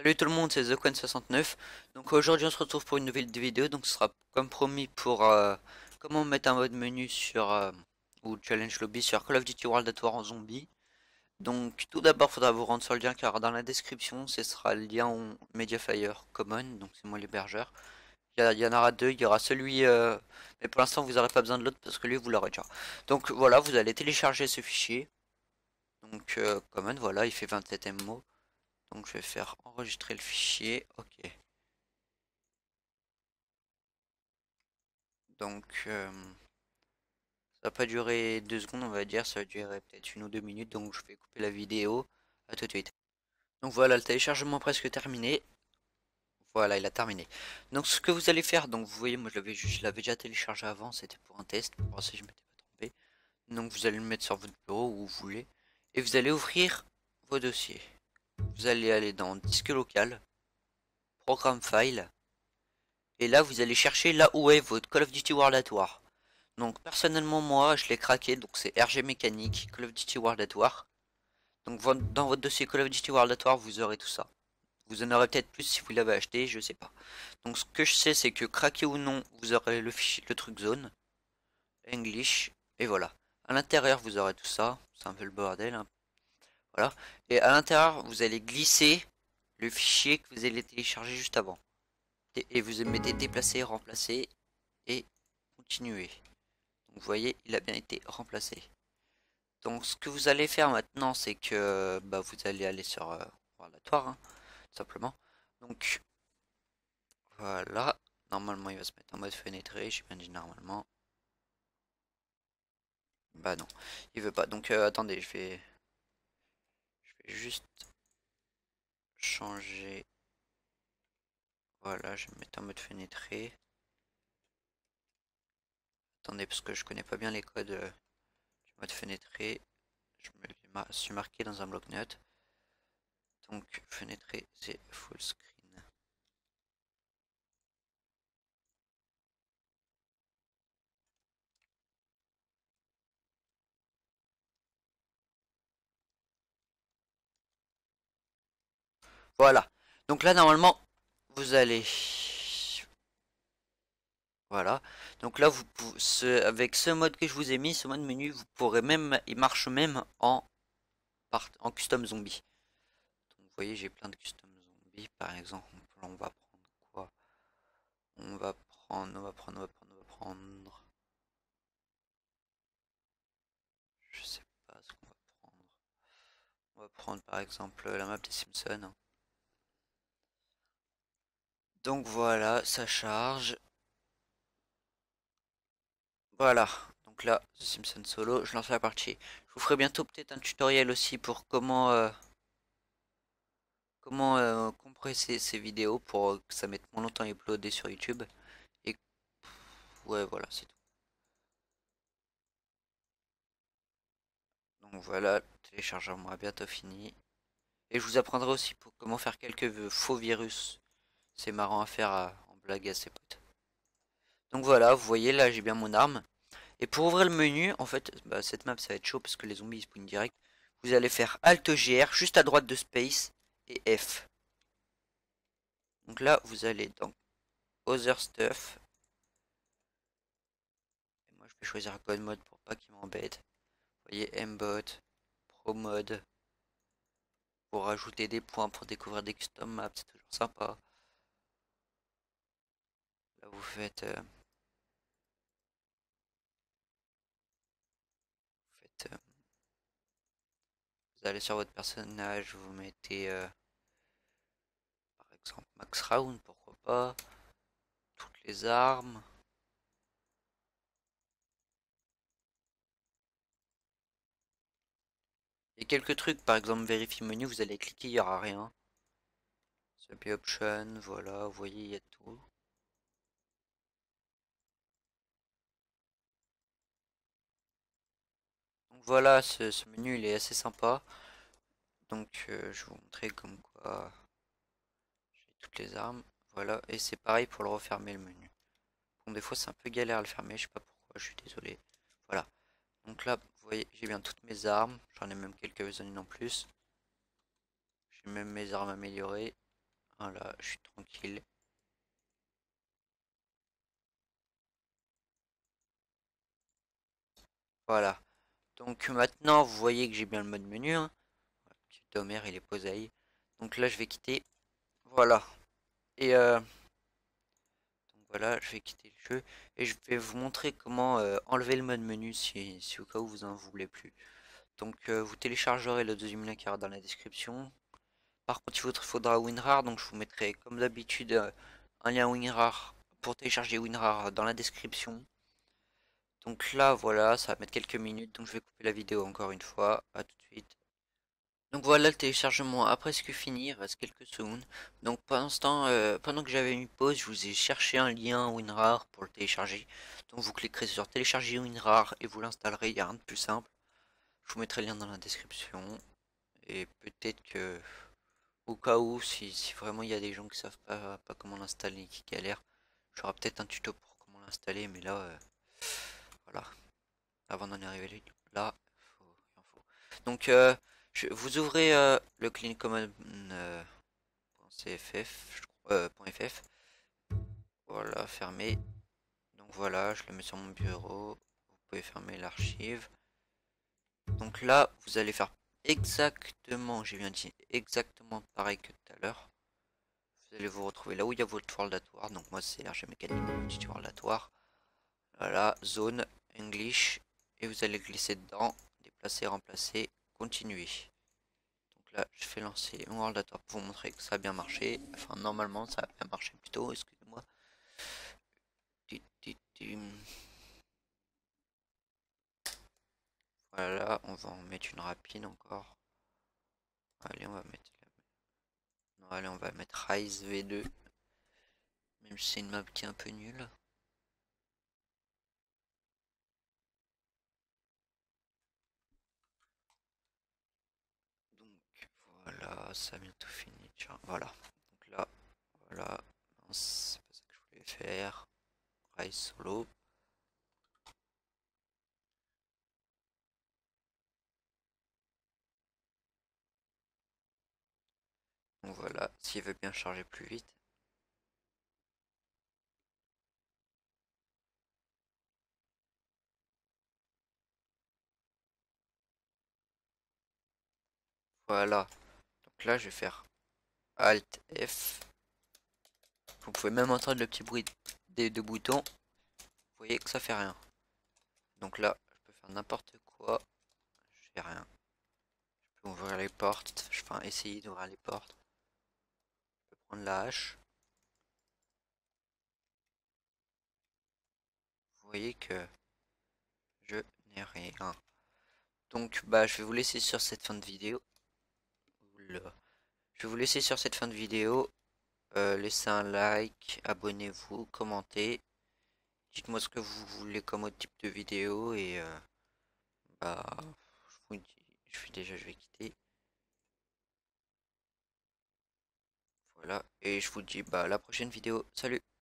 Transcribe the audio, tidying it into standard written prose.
Salut tout le monde, c'est TheQueen69. Donc aujourd'hui on se retrouve pour une nouvelle vidéo. Donc ce sera comme promis pour comment mettre un mode menu sur ou challenge lobby sur Call of Duty World at War en zombie. Donc tout d'abord faudra vous rendre sur le lien car dans la description ce sera le lien au Mediafire Common. Donc c'est moi l'hébergeur. Il y en aura deux, il y aura celui mais pour l'instant vous n'aurez pas besoin de l'autre parce que lui vous l'aurez déjà. Donc voilà, vous allez télécharger ce fichier. Donc Common, voilà, il fait 27 MO. Donc je vais faire enregistrer le fichier. Ok. Donc ça va pas durer 2 secondes, on va dire, ça va durer peut-être 1 ou 2 minutes, donc je vais couper la vidéo. À tout de suite. Donc voilà, le téléchargement presque terminé. Voilà, il a terminé. Donc ce que vous allez faire, donc vous voyez, moi je l'avais déjà téléchargé avant, c'était pour un test, pour voir si je m'étais pas trompé. Donc vous allez le mettre sur votre bureau où vous voulez. Et vous allez ouvrir vos dossiers. Vous allez aller dans disque local, programme file. Et là vous allez chercher là où est votre Call of Duty World at War. Donc personnellement moi je l'ai craqué, donc c'est RG mécanique, Call of Duty World at War. Donc dans votre dossier Call of Duty World at War vous aurez tout ça. Vous en aurez peut-être plus si vous l'avez acheté, je sais pas. Donc ce que je sais c'est que craqué ou non, vous aurez le fichier, le truc zone, English, et voilà. À l'intérieur vous aurez tout ça, c'est un peu le bordel, hein. Voilà. Et à l'intérieur vous allez glisser le fichier que vous allez télécharger juste avant. Et vous mettez déplacer, remplacer et continuer. Donc vous voyez, il a bien été remplacé. Donc ce que vous allez faire maintenant, c'est que bah, vous allez aller sur Warlatoire, hein, tout simplement. Donc voilà, normalement il va se mettre en mode fenêtré, j'ai bien dit normalement. Bah non, il veut pas. Donc attendez, je vais juste changer. Voilà, je vais me mettre en mode fenêtré. Attendez, parce que je connais pas bien les codes du mode fenêtré. Je me suis marqué dans un bloc-notes. Donc fenêtré, c'est full screen. Voilà. Donc là, normalement, vous allez. Voilà. Donc là, avec ce mode que je vous ai mis, ce mode menu, vous pourrez même, il marche même en custom zombie. Donc vous voyez, j'ai plein de custom zombies. Par exemple, on va prendre quoi? On va prendre. Je sais pas ce qu'on va prendre. On va prendre par exemple la map des Simpsons. Donc voilà, ça charge. Voilà. Donc là, The Simpsons solo, je lance la partie. Je vous ferai bientôt peut-être un tutoriel aussi pour comment compresser ces vidéos pour que ça mette moins longtemps à uploader sur YouTube. Et ouais, voilà, c'est tout. Donc voilà, le téléchargement a bientôt fini. Et je vous apprendrai aussi pour comment faire quelques faux virus. C'est marrant à faire en blague à ses potes. Donc voilà, vous voyez là j'ai bien mon arme. Et pour ouvrir le menu, en fait, bah, cette map ça va être chaud parce que les zombies ils spawnent direct. Vous allez faire Alt GR juste à droite de Space et F. Donc là vous allez dans Other Stuff. Et moi je vais choisir God Mode pour pas qu'il m'embête. Vous voyez Mbot, Pro Mode. Pour rajouter des points pour découvrir des custom maps, c'est toujours sympa. Là vous vous allez sur votre personnage, vous mettez par exemple Max Round, pourquoi pas, toutes les armes. Il y a quelques trucs, par exemple vérifie menu, vous allez cliquer, il n'y aura rien. Swap option, voilà, vous voyez, il y a tout. Donc voilà, ce menu il est assez sympa. Donc je vais vous montrer comme quoi j'ai toutes les armes. Voilà, et c'est pareil pour le refermer le menu. Bon, des fois c'est un peu galère à le fermer, je sais pas pourquoi, je suis désolé. Voilà. Donc là, vous voyez, j'ai bien toutes mes armes. J'en ai même quelques-unes en plus. J'ai même mes armes améliorées. Voilà, je suis tranquille. Voilà. Donc maintenant, vous voyez que j'ai bien le mode menu, hein. Petit Homer et les poseilles. Donc là, je vais quitter. Voilà. Et donc voilà, je vais quitter le jeu. Et je vais vous montrer comment enlever le mode menu si au cas où vous en voulez plus. Donc vous téléchargerez le deuxième lien qui est dans la description. Par contre, il vous faudra WinRAR. Donc je vous mettrai comme d'habitude un lien WinRAR pour télécharger WinRAR dans la description. Donc là, voilà, ça va mettre quelques minutes. Donc je vais couper la vidéo encore une fois. À tout de suite. Donc voilà, le téléchargement a presque fini, il reste quelques secondes. Donc pendant ce temps, pendant que j'avais mis pause, je vous ai cherché un lien WinRAR pour le télécharger. Donc vous cliquerez sur télécharger WinRAR et vous l'installerez, il n'y a rien de plus simple. Je vous mettrai le lien dans la description. Et peut-être que, au cas où, si vraiment il y a des gens qui savent pas comment l'installer et qui galèrent, j'aurai peut-être un tuto pour comment l'installer, mais là, voilà, avant d'en arriver là, il en faut. Donc vous ouvrez le clean command .cff, je crois, .ff. Voilà, fermé. Donc voilà, je le mets sur mon bureau. Vous pouvez fermer l'archive. Donc là, vous allez faire exactement, j'ai bien dit, exactement pareil que tout à l'heure. Vous allez vous retrouver là où il y a votre tourlatoire. Donc moi, c'est RG mécanique, petit tourlatoire. Voilà, zone, English. Et vous allez glisser dedans, déplacer, remplacer, continuer. Donc là, je fais lancer mon tourlatoire pour vous montrer que ça a bien marché. Enfin, normalement, ça a bien marché plutôt, excusez-moi. Voilà, on va en mettre une rapide encore. Allez, on va mettre. Non, allez, on va mettre Rise V2. Même si c'est une map qui est un peu nulle. Donc voilà, ça a bientôt fini. Tiens, voilà. Donc là, voilà. Non, c'est pas ça que je voulais faire. Rise solo. Donc voilà, s'il veut bien charger plus vite. Voilà. Donc là, je vais faire Alt F. Vous pouvez même entendre le petit bruit des deux boutons. Vous voyez que ça fait rien. Donc là, je peux faire n'importe quoi. Je fais rien. Je peux ouvrir les portes. Enfin, essayer d'ouvrir les portes. Je peux prendre la hache. Vous voyez que je n'ai rien. Donc, bah, je vais vous laisser sur cette fin de vidéo. Oula. Je vais vous laisser sur cette fin de vidéo. Laissez un like, abonnez-vous, commentez. Dites-moi ce que vous voulez comme autre type de vidéo et bah, je vous dis, je vais quitter. Voilà, et je vous dis bah à la prochaine vidéo. Salut!